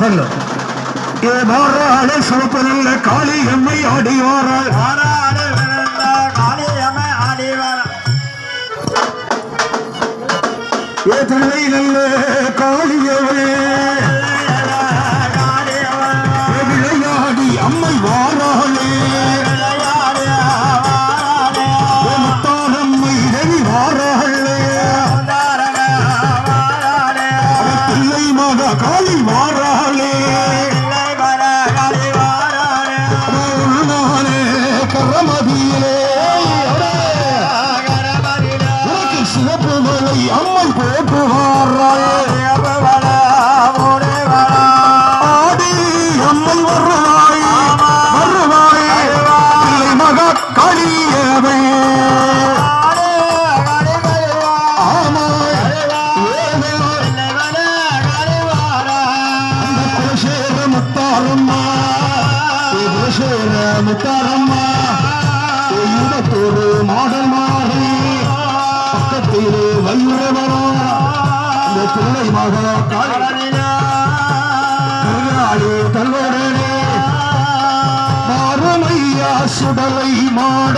சொல்லு ஏ வாராளே சிவப்பு நல்ல காளி எம்மை ஆடி வாராள் வாராளே காளி எம்மை ஆடி வாரா ஏ தில்லை நல்ல காளியவே விளையாடி அம்மை வாராளே முத்தாரம்மை ரவி வாராளே தில்லை மகா காளி வாராளே கரமதியிலே சிவப்பு மலை அம்மை போற்றுவாராள் ஆடி அம்மை வருவாய் வருவாய் இல்லை மகா காளியவே முத்தாரம்மா முத்தாரம்மா ஈடத்தோடு மாடல் மாறி பக்கத்திலே வைரவரம் இந்த பிள்ளை மகா காளி தன்னோடனே மாறுமையா சுடலை மாட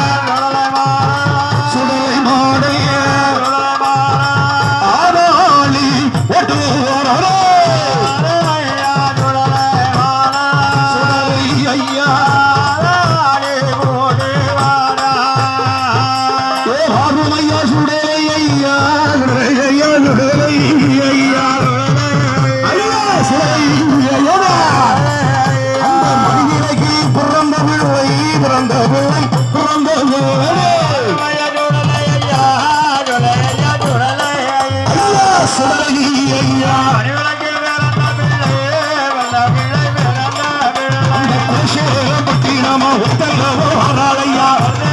சுடலை மாடைய ஆராளி ஒட்டுவாரோ சுடலை ஐயா ஆறுமையா சுடலை ஐயா ஐயா சுடலை ஐயா அந்த மனிதனைக்கு பிறந்த பிள்ளை பிறந்த பிள்ளை பிறந்த சுடலை ஐயா அந்த குலசேகரப்பட்டி நாம உத்தரவோ வராளையா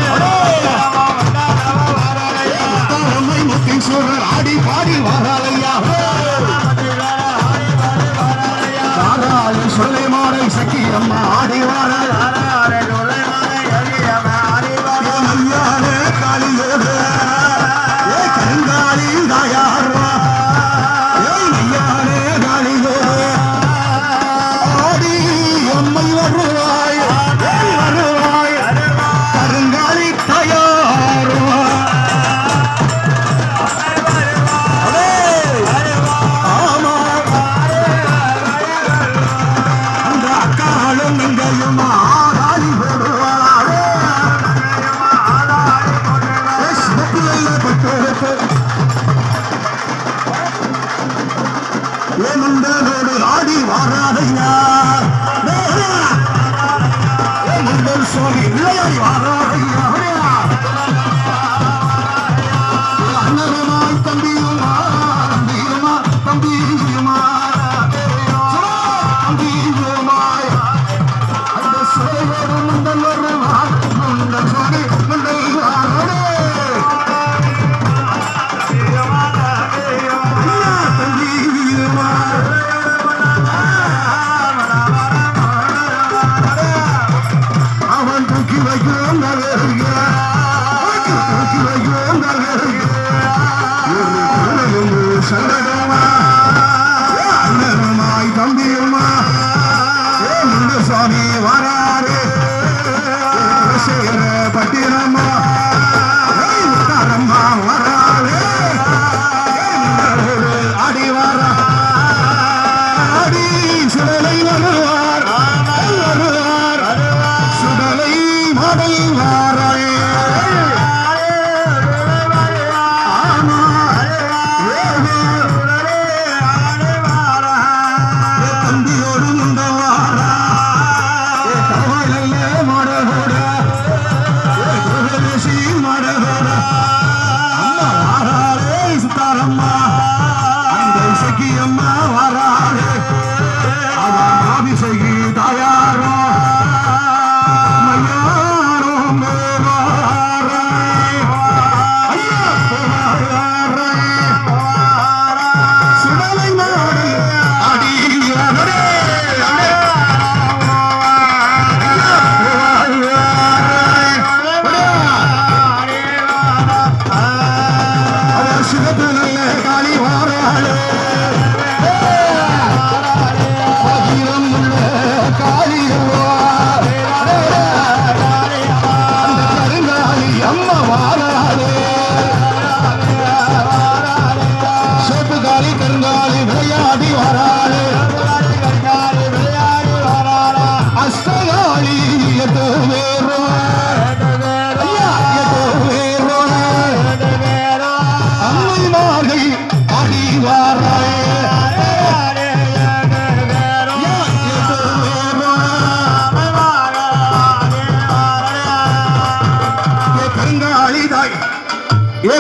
உத்தரமை முத்தீஸ்வரர் ஆடி பாடி வராளையா சொல்லை மாடை சக்கி அம்மா ஆடி வாராள் காளியோடு ஏ கருங்காளி தாயார்வா ஏய் நையானே காளியோடு ஆடி அம்மை வருவாய் வருவாய்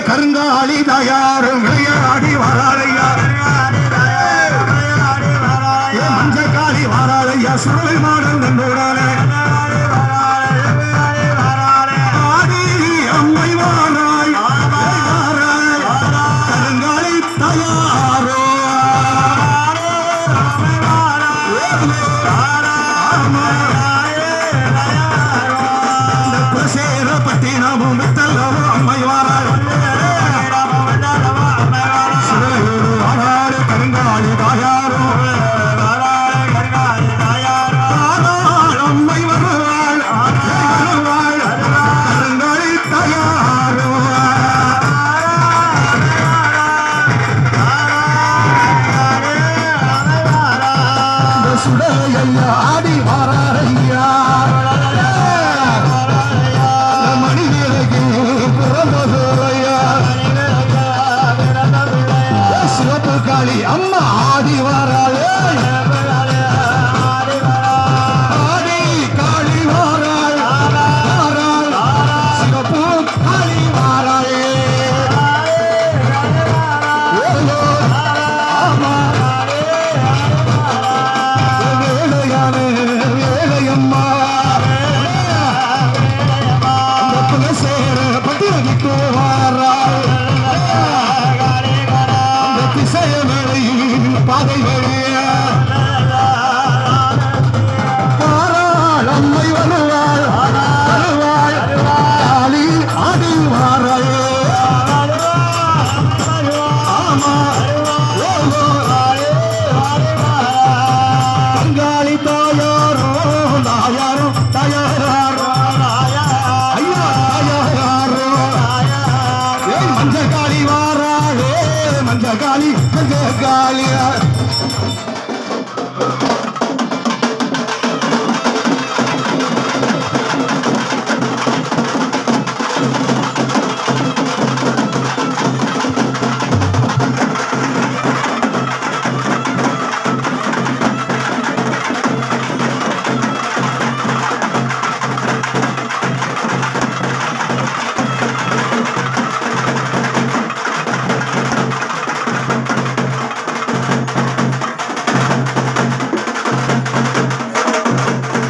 கருங்காலி தாயாரும் விளையாடி வராதையா மஞ்சக்காளி வாராதையா சுடலை மாடல் நன்றோடாலே ஆடி அம்மை வாராய் கருங்காலி தாயாரோ பட்டினமும் வித்தல்லவோ அம்மை வாராய் வாராடு கருங்காலி தாயாரோ அம்மை வருவாள் கருங்காலி தாயாரோ சுடலையா ஆடி வாராரையா சிவப்பு காளி அம்மா ஆடி வாராளே ஆடி காளி வாராள் சிவப்பு காளி வாராளே வேலையான வேலையம்மா சேர பத்திரிக்கு வாராள் பாதை வழிய வாராள் அம்மை வருவாள் காளி ஆடி வாராள் ஆமா பங்காளி தாயாரோ தாயாரோ ஐயா தாயாரோ மஞ்சக்காளி வாராளே மஞ்சக்காளி